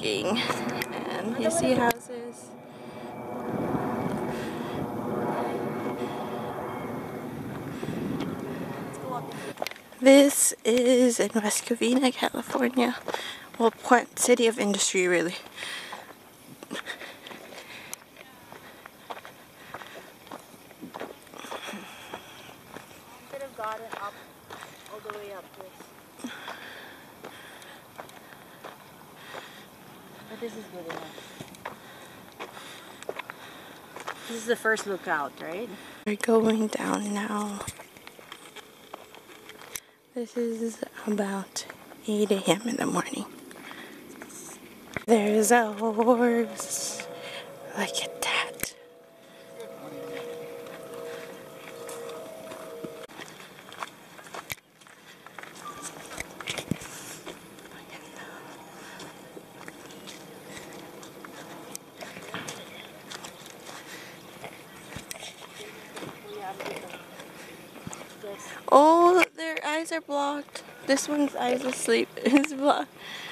walking, and you see houses. This is in West Covina, California. Well, Point City of Industry, really. Could have gotten up all the way up this. But this is good enough. This is the first lookout, right? We're going down now. This is about 8 a.m. in the morning. There's a horse. Look at that. Oh, their eyes are blocked. This one's eyes asleep is blocked.